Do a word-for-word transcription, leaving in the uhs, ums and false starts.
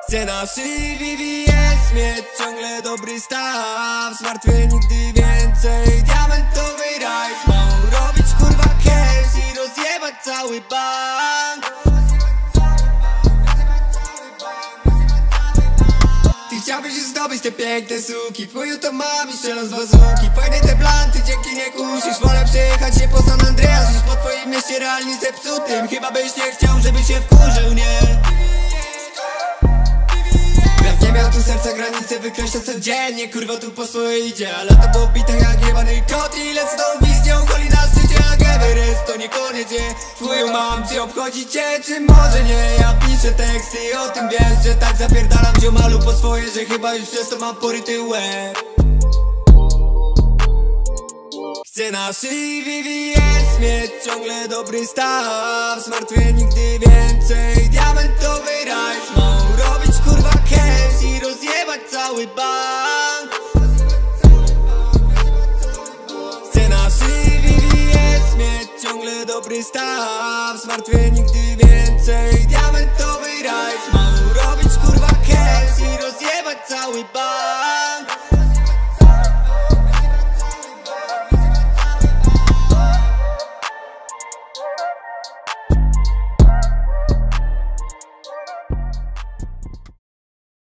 Chcę na szyi V V S mieć ciągle dobry staw. Zmartwię nigdy więcej, diamentowy rajs. Mało robić kurwa cash i rozjebać cały bank. Ty chciałbyś już zdobyć te piękne suki. W chuju to mam i strzelam z bazuki. Fajne te blanty, dzięki nie kusisz. Wolę przejechać się po San Andreas niż po twoim mieście realnie zepsutym. Chyba byś nie chciał, żeby się wkurzył, nie? Nie miał tu serca granice, wykreśla codziennie. Kurwa tu po swoje idzie, ale to po bitach jak jebany kot. I lecę tą wizją, holi na szczycie jak Everest. To nie koniec, nie? W chuju mam, czy obchodzi cię, czy może nie? Ja piszę teksty i o tym wiesz, że tak zapierdalam ziomalu po swoje, że chyba już przez to mam poryty łeb. Chcę na szyi V V S mieć ciągle dobry staw. Zmartwię nigdy więcej, diamentowy rajs. Mało robić kurwa cash i rozjebać cały bank. Chcę na szyi V V S mieć ciągle dobry staw. Zmartwię nigdy więcej, diamentowy rajs. Mało robić kurwa cash i rozjebać cały bank.